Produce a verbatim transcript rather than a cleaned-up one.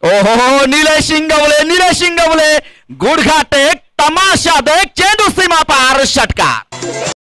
ओहो नीलेश सिंह बोले नीलेश सिंह बोले गुड़घाटे तमाशा देख चेंडू सीमा पार षटकार।